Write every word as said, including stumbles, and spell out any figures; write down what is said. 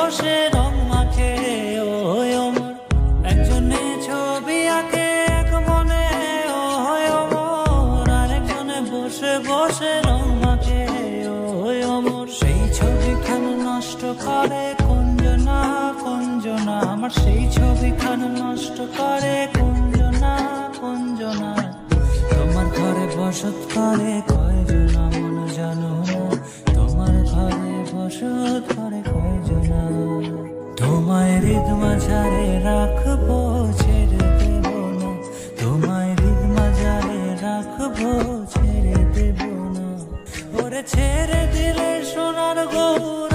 বসে রং মাখে ওই অমর, একজনে ছবি আঁকে এক মনে ওই অমর, আরেকজনে বসে বসে রং মাখে ওই অমর। সেই ছবিখান নষ্ট করে কুঞ্জনা কুঞ্জনা, আমার সেই ছবিখান নষ্ট করে কুঞ্জনা কুঞ্জনা। তোমার ঘরে বসত করে কয়জনা মন জানো না, তোমার ঘরে বসত করে কয়জনা। তোমায় হৃদ মাঝারে রাখবো ছেড়ে দেব না, তোমায় হৃদ মাঝারে রাখবো ছেড়ে দেব না। ওরে ছেড়ে দিলে সোনার গৌর